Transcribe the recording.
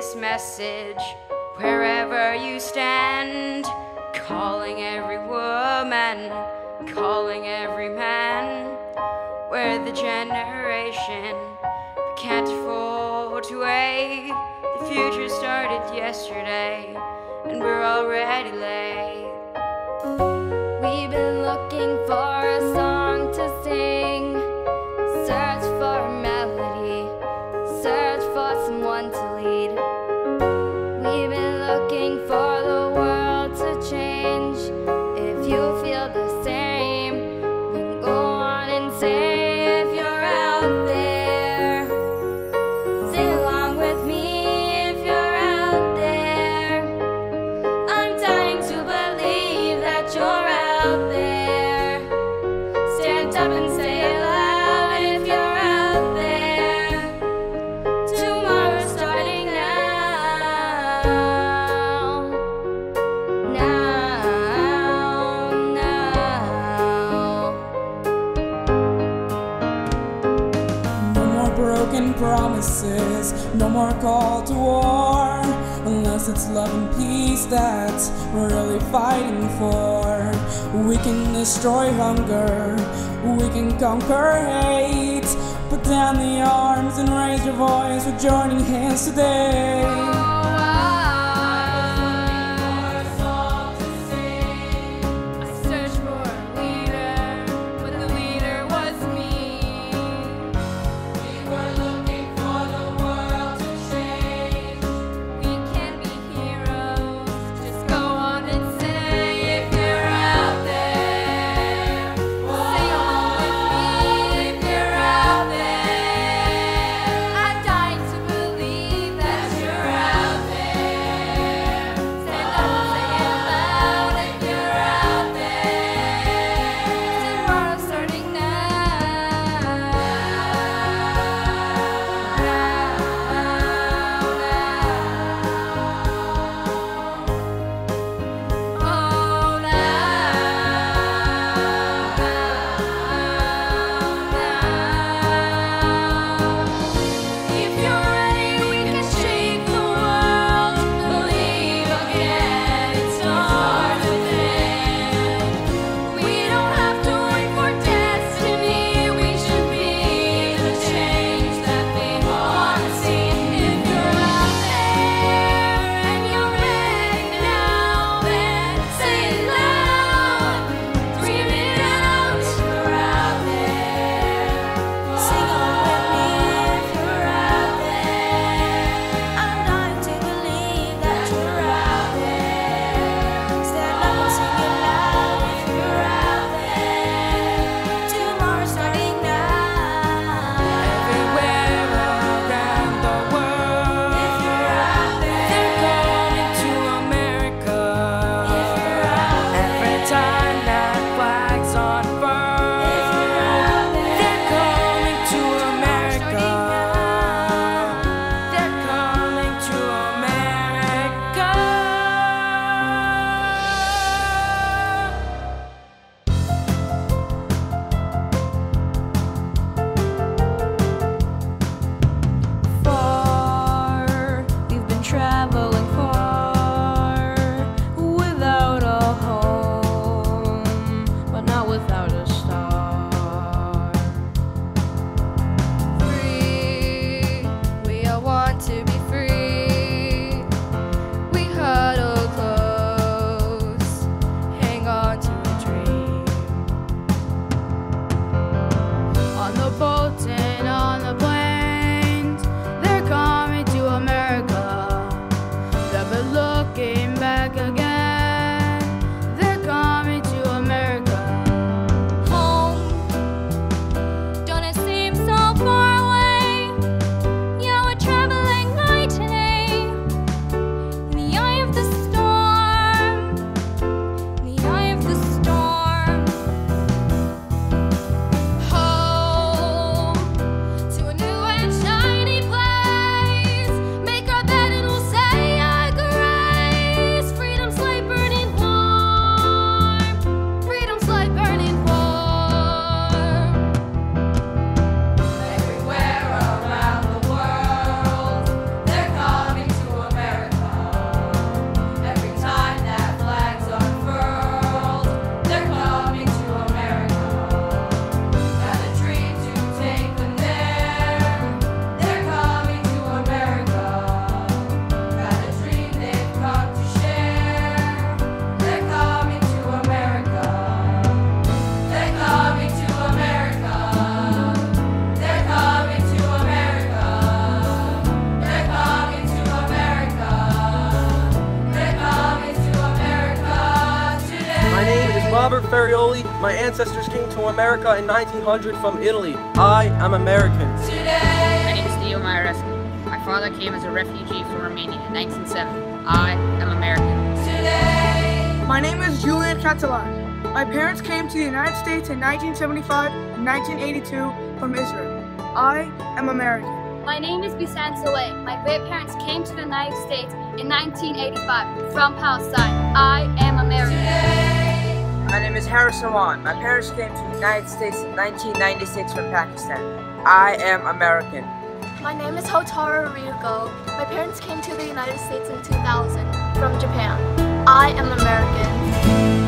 this message wherever you stand, calling every woman, calling every man. We're the generation who can't afford to wait. The future started yesterday, and we're already late. We've been looking for a song to sing, search for a melody, search for someone to lead. We've been looking for the world to change. If you feel the same, then go on and say, if you're out there, sing along with me. If you're out there, I'm dying to believe that you're out there. Stand up and say it loud. If you're out there, tomorrow's starting now. No more broken promises, no more call to war, unless it's love and peace that we're really fighting for. We can destroy hunger, we can conquer hate. Put down the arms and raise your voice. We're joining hands today. I'm dying to believe that you're out. Robert Ferrioli. My ancestors came to America in 1900 from Italy. I am American. My name is Theo. My father came as a refugee from Romania in 1970. I am American. My name is Julian. My parents came to the United States in 1975 and 1982 from Israel. I am American. My name is Besan. My great-parents came to the United States in 1985 from Palestine. I am American. My name is Harrison Wan. My parents came to the United States in 1996 from Pakistan. I am American. My name is Hotaru. My parents came to the United States in 2000 from Japan. I am American.